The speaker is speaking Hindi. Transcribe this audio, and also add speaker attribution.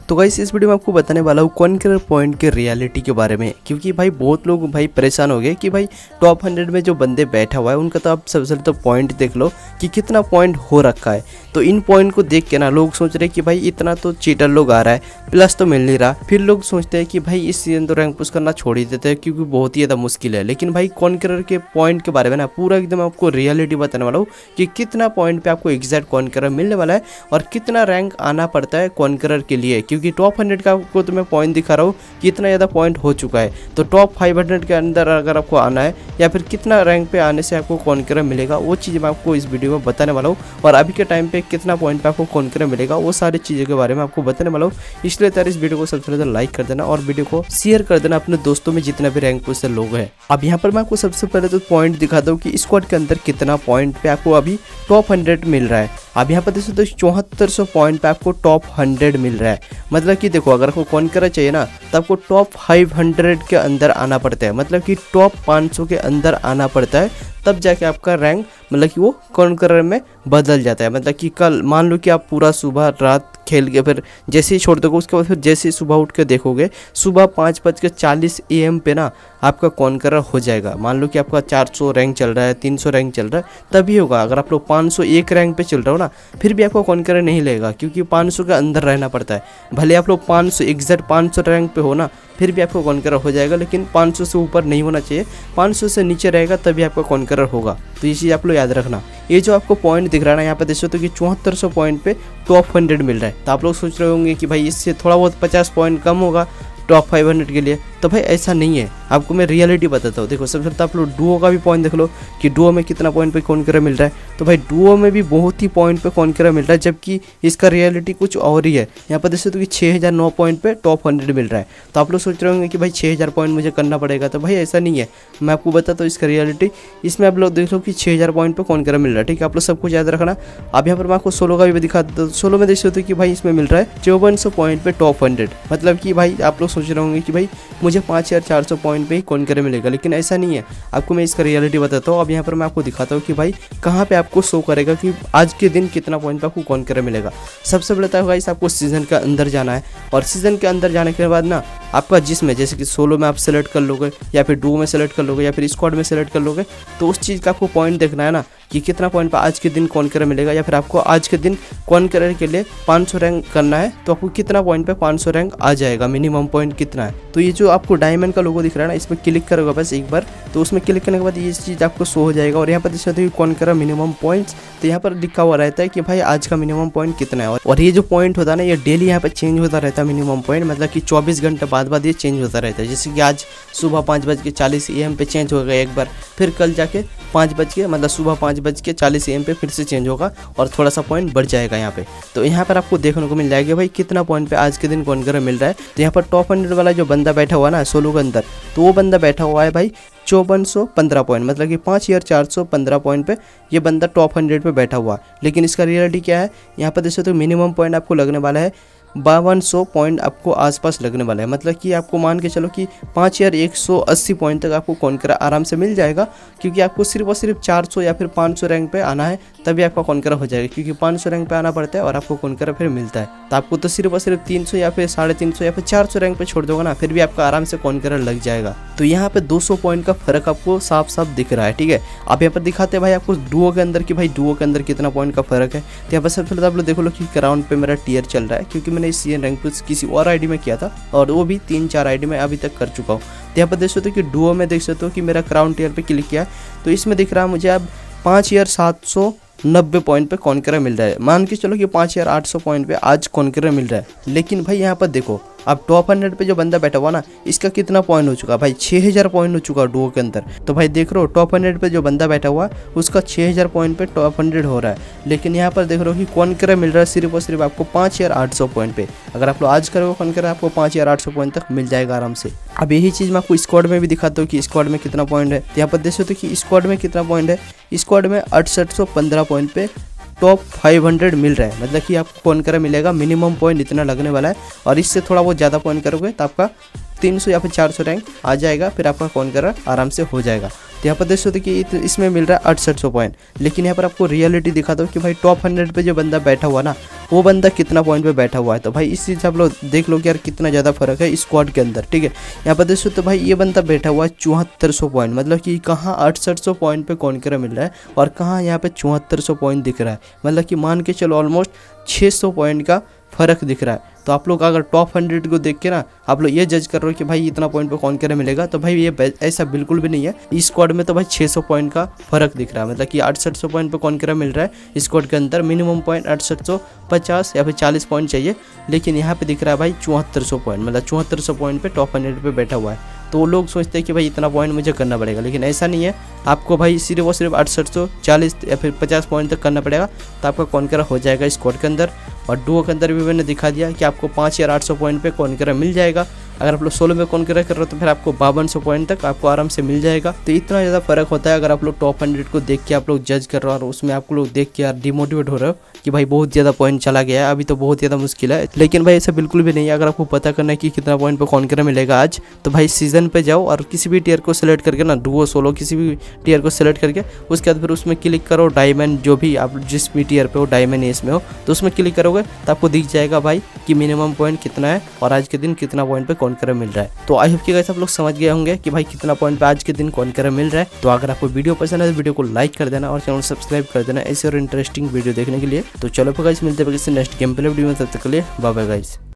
Speaker 1: तो गाइस इस वीडियो में आपको बताने वाला हूँ कॉन्करर पॉइंट के रियलिटी के बारे में, क्योंकि भाई बहुत लोग भाई परेशान हो गए कि भाई टॉप 100 में जो बंदे बैठा हुआ है उनका तो आप सबसे पहले तो पॉइंट देख लो कि कितना पॉइंट हो रखा है। तो इन पॉइंट को देख के ना लोग सोच रहे कि भाई इतना तो चीटर लोग आ रहा है, प्लस तो मिल नहीं रहा। फिर लोग सोचते हैं कि भाई इस सीजन तो रैंक पुश करना छोड़ ही देते हैं क्योंकि बहुत ही ज़्यादा मुश्किल है। लेकिन भाई कॉन्करर के पॉइंट के बारे में ना पूरा एकदम आपको रियलिटी बताने वाला हूँ कि कितना पॉइंट पे आपको एग्जैक्ट कॉन्करर मिलने वाला है और कितना रैंक आना पड़ता है कॉन्करर के लिए। क्योंकि टॉप 100 का आपको तो मैं पॉइंट दिखा रहा हूँ कितना ज़्यादा पॉइंट हो चुका है, तो टॉप 500 के अंदर अगर आपको आना है या फिर कितना रैंक पे आने से आपको कॉन्करर मिलेगा वो चीज़ मैं आपको इस वीडियो में बताने वाला हूँ। और अभी के टाइम पे कितना पॉइंट पे आपको कॉन्करर मिलेगा वो सारी चीज़ों के बारे में आपको बताने वाला हूँ। इसलिए यार इस वीडियो को सबसे पहले लाइक कर देना और वीडियो को शेयर कर देना अपने दोस्तों में जितना भी रैंक पुश लोग हैं। अब यहाँ पर मैं आपको सबसे पहले तो पॉइंट दिखाता हूँ कि स्क्वाड के अंदर कितना पॉइंट पे आपको अभी टॉप 100 मिल रहा है। अब यहाँ पर देखो तो 7400 पॉइंट पे आपको टॉप 100 मिल रहा है। मतलब कि देखो अगर आपको कॉन्करर चाहिए ना तो आपको टॉप 500 के अंदर आना पड़ता है, मतलब कि टॉप 500 के अंदर आना पड़ता है, तब जाके आपका रैंक मतलब कि वो कॉन्करर में बदल जाता है। मतलब कि कल मान लो कि आप पूरा सुबह रात खेल के फिर जैसे ही छोड़ दोगे उसके बाद फिर जैसे ही सुबह उठ के देखोगे सुबह 5:40 AM पे ना आपका कॉन्करर हो जाएगा। मान लो कि आपका 400 रैंक चल रहा है, 300 रैंक चल रहा है, तभी होगा। अगर आप लोग 501 रैंक पे चल रहे हो ना फिर भी आपको कॉन्करर नहीं लेगा क्योंकि 500 के अंदर रहना पड़ता है। भले आप लोग 500 एग्जैक्ट 500 रैंक पे हो ना फिर भी आपको कॉन्करर हो जाएगा, लेकिन 500 से ऊपर नहीं होना चाहिए, 500 से नीचे रहेगा तभी आपका कॉन्करर होगा। तो ये चीज़ आप लोग याद रखना। ये जो आपको पॉइंट दिख रहा है ना यहाँ पे देख सकते हो कि 7400 पॉइंट पे टॉप 100 मिल रहा है। तो आप लोग सोच रहे होंगे कि भाई इससे थोड़ा बहुत 50 पॉइंट कम होगा टॉप 500 के लिए, तो भाई ऐसा नहीं है। आपको मैं रियलिटी बताता हूँ। देखो सबसे पहले आप लोग डुओ का भी पॉइंट देख लो कि डुओ में कितना पॉइंट पे कॉन्करर मिल रहा है। तो भाई डुओ में भी बहुत ही पॉइंट पे कॉन्करर मिल रहा है, जबकि इसका रियलिटी कुछ और ही है। यहाँ पर देख सकते हो कि 6009 पॉइंट पे टॉप 100 मिल रहा है। तो आप लोग सोच रहे होंगे कि भाई 6000 पॉइंट मुझे करना पड़ेगा, तो भाई ऐसा नहीं है। मैं आपको बताता हूँ इसका रियलिटी। इसमें आप लोग देख लो कि 6000 पॉइंट पे कॉन्करर मिल रहा है, ठीक है। आप लोग सब कुछ याद रखना। अब यहाँ पर मैं आपको सोलो का भी दिखा देता हूँ। सोलो में देख सकते हो कि भाई इसमें मिल रहा है 5400 पॉइंट पे टॉप 100। मतलब कि भाई आप लोग सोच रहे होंगे कि भाई मुझे 5400 पॉइंट पे ही कॉन्करर मिलेगा, लेकिन ऐसा नहीं है। आपको मैं इसका रियलिटी बताता हूँ। अब यहाँ पर मैं आपको दिखाता हूँ कि भाई कहाँ पे आपको शो करेगा कि आज के दिन कितना पॉइंट पे आपको कॉन्करर मिलेगा। सबसे पहले तो गाइस आपको सीजन के अंदर जाना है, और सीजन के अंदर जाने के बाद ना आपका जिसमें जैसे कि सोलो में आप सेलेक्ट कर लोगे या फिर डुओ में सेलेक्ट कर लोगे या फिर स्क्वाड में सेलेक्ट कर लोगे, तो उस चीज़ का आपको पॉइंट देखना है ना कि कितना पॉइंट पर आज के दिन कॉन्करर मिलेगा, या फिर आपको आज के दिन कॉन्करर के लिए 500 रैंक करना है तो आपको कितना पॉइंट पे 500 रैंक आ जाएगा, मिनिमम पॉइंट कितना है। तो ये जो आपको डायमंड का लोगो दिख रहा है ना इसमें क्लिक करोगे बस एक बार, तो उसमें क्लिक करने के बाद ये चीज़ आपको शो हो जाएगा। और यहाँ पर देख सकते हो कॉन्करर मिनिमम पॉइंट्स, तो यहाँ पर लिखा हुआ रहता है कि भाई आज का मिनिमम पॉइंट कितना है। और ये जो पॉइंट होता है ना ये डेली यहाँ पर चेंज होता रहता है मिनिमम पॉइंट, मतलब कि 24 घंटे बाद ये चेंज होता रहता है। जैसे कि आज सुबह 5:40 AM पे चेंज हो गया एक बार, फिर कल जाके 5 मतलब सुबह 5:40 AM पे फिर से चेंज होगा और थोड़ा सा पॉइंट बढ़ जाएगा यहाँ पे। तो यहाँ पर आपको देखने को मिल जाएगा भाई कितना पॉइंट पे आज के दिन कॉन्करर मिल रहा है। तो यहाँ पर टॉप 100 वाला जो बंदा बैठा हुआ ना सोलो के अंदर, तो वो बंदा बैठा हुआ है भाई 5415 पॉइंट, मतलब कि 5415 पॉइंट पे ये बंदा टॉप 100 पे बैठा हुआ। लेकिन इसका रियलिटी क्या है, यहाँ पर देखो तो मिनिमम पॉइंट आपको लगने वाला है 5200 पॉइंट आपको आसपास लगने वाला है। मतलब कि आपको मान के चलो कि 5180 पॉइंट तक आपको कॉन्करर आराम से मिल जाएगा, क्योंकि आपको सिर्फ और सिर्फ 400 या फिर 500 रैंक पे आना है तभी आपका कॉन्करर हो जाएगा। क्योंकि 500 रैंक पे आना पड़ता है और आपको कॉन्करर फिर मिलता है। तो आपको तो सिर्फ और सिर्फ 300 या फिर 350 या फिर 400 रैंक पे छोड़ दोगे ना फिर भी आपका आराम से कॉन्करर लग जाएगा। तो यहाँ पे 200 पॉइंट का फर्क आपको साफ साफ दिख रहा है, ठीक है। आप यहाँ पर दिखाते हैं भाई आपको डुओ के अंदर कि भाई डुओ के अंदर कितना पॉइंट का फर्क है। तो यहाँ पर सबसे पहले आप लोग देखो लो कि ग्राउंड पे मेरा टीयर चल रहा है, क्योंकि मैंने इस सीजन रैंक पुश किसी और आईडी में किया था और वो भी 3-4 आईडी में अभी तक कर चुका हूँ। तो यहाँ पर देख सकते हो कि डुओ में देख सकते हो कि मेरा क्राउन टीयर पे क्लिक किया तो इसमें दिख रहा है मुझे अब 5790 पॉइंट पे कॉन्करर मिल रहा है। मान के चलो कि 5800 पॉइंट पे आज कॉन्करर मिल रहा है। लेकिन भाई यहाँ पर देखो अब टॉप 100 पे जो बंदा बैठा हुआ ना इसका कितना पॉइंट हो चुका भाई 6000 पॉइंट हो चुका डुओ के अंदर। तो भाई देख रहे हो टॉप 100 पे जो बंदा बैठा हुआ उसका 6000 पॉइंट पे टॉप 100 हो रहा है। लेकिन यहाँ पर देख रहे हो कि कॉन्करर मिल रहा है सिर्फ और सिर्फ आपको 5800 पॉइंट पे। अगर आप लोग आज करोगे कॉन्करर आपको 5800 पॉइंट तक मिल जाएगा आराम से। अब यही चीज़ मैं आपको स्क्वाड में भी दिखाता हूँ कि स्क्वाड में कितना पॉइंट है। तो यहाँ पर देख सकते हो कि स्क्वाड में कितना पॉइंट है। स्क्वाड में 6815 पॉइंट पे टॉप 500 मिल रहा है, मतलब कि आपको कॉन्करर मिलेगा मिनिमम पॉइंट इतना लगने वाला है। और इससे थोड़ा बहुत ज़्यादा पॉइंट करोगे तो आपका 300 या फिर 400 रैंक आ जाएगा, फिर आपका कॉन्करर आराम से हो जाएगा। तो यहाँ पर देख सकते कि इसमें मिल रहा है 6800 पॉइंट। लेकिन यहाँ पर आपको रियलिटी दिखाता हूँ कि भाई टॉप 100 पे जो बंदा बैठा हुआ ना, वो बंदा कितना पॉइंट पे बैठा हुआ है। तो भाई इस चीज़ से आप लोग देख लो कि यार कितना ज़्यादा फर्क है स्क्वाड के अंदर, ठीक है। यहाँ पर देख सकते भाई ये बंदा बैठा हुआ है 7400 पॉइंट, मतलब कि कहाँ 6800 पॉइंट पे कॉन्करर मिल रहा है और कहाँ यहाँ पे 7400 पॉइंट दिख रहा है, मतलब कि मान के चलो ऑलमोस्ट 600 पॉइंट का फ़र्क दिख रहा है। तो आप लोग अगर टॉप 100 को देख के ना आप लोग ये जज कर रहे हो कि भाई इतना पॉइंट पे कॉन्करर मिलेगा, तो भाई ये ऐसा बिल्कुल भी नहीं है। इस स्क्वाड में तो भाई 600 पॉइंट का फर्क दिख रहा है, मतलब कि 6800 पॉइंट पे कॉन्करर मिल रहा है इस स्क्वाड के अंदर। मिनिमम पॉइंट 6850 या फिर 40 पॉइंट चाहिए, लेकिन यहाँ पे दिख रहा है भाई 7400 पॉइंट, मतलब 7400 पॉइंट पे टॉप 100 पे बैठा हुआ है। तो लोग सोचते हैं कि भाई इतना पॉइंट मुझे करना पड़ेगा, लेकिन ऐसा नहीं है। आपको भाई सिर्फ और सिर्फ 6840 या फिर 50 पॉइंट तक करना पड़ेगा, तो आपका कॉन्करर हो जाएगा स्क्वाड के अंदर। और डुओ के अंदर भी मैंने दिखा दिया कि आपको 5800 पॉइंट पे कॉन्करर मिल जाएगा। अगर आप लोग 16 में कॉन्करर कर रहे हो तो फिर आपको 5200 पॉइंट तक आपको आराम से मिल जाएगा। तो इतना ज़्यादा फर्क होता है। अगर आप लोग टॉप 100 को देख के आप लोग जज कर रहे हो और उसमें आप लोग देख के यार डिमोटिवेट हो रहे हो कि भाई बहुत ज़्यादा पॉइंट चला गया है, अभी तो बहुत ज़्यादा मुश्किल है, लेकिन भाई ऐसा बिल्कुल भी नहीं है। अगर आपको पता करना है कि कितना पॉइंट पे कॉन्करर मिलेगा आज, तो भाई सीजन पे जाओ और किसी भी टीयर को सिलेक्ट करके ना, डुओ सोलो किसी भी टीयर को सिलेक्ट करके उसके बाद फिर उसमें क्लिक करो डायमंड, जो भी आप जिस भी टीयर पे हो डायमंड इसमें हो, तो उसमें क्लिक करोगे तो आपको दिख जाएगा भाई कि मिनिमम पॉइंट कितना है और आज के दिन कितना पॉइंट पे कॉन्करर मिल रहा है। तो आई होप कि गाइस आप लोग समझ गए होंगे कि भाई कितना पॉइंट पे आज के दिन कॉन्करर मिल रहा है। तो अगर आपको वीडियो पसंद है तो वीडियो को लाइक कर देना और चैनल सब्सक्राइब कर देना ऐसे और इंटरेस्टिंग वीडियो देखने के लिए। तो चलो गाइस मिलते हैं किसी नेक्स्ट गेम प्ले वीडियो में, तब तक के लिए बाय बाय गाइस।